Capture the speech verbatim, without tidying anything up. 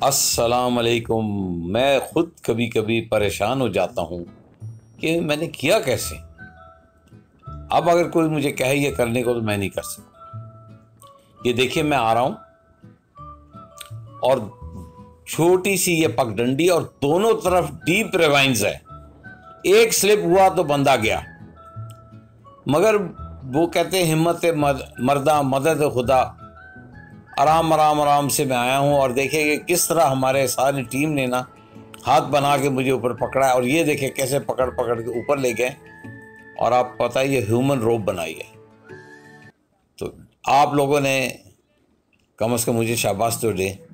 अस्सलाम वालेकुम। मैं खुद कभी कभी परेशान हो जाता हूँ कि मैंने किया कैसे। अब अगर कोई मुझे कहे ये करने को तो मैं नहीं कर सकता। ये देखिए मैं आ रहा हूँ और छोटी सी ये पगडंडी और दोनों तरफ डीप रेवाइंस है। एक स्लिप हुआ तो बंदा गया। मगर वो कहते हैं हिम्मत मर्दा मदद खुदा। आराम आराम आराम से मैं आया हूँ और देखिए कि किस तरह हमारे सारी टीम ने ना हाथ बना के मुझे ऊपर पकड़ा है और ये देखिए कैसे पकड़ पकड़ के ऊपर ले गए। और आप पता है ये ह्यूमन रोप बनाई है। तो आप लोगों ने कम से कम मुझे शाबाश तो दे।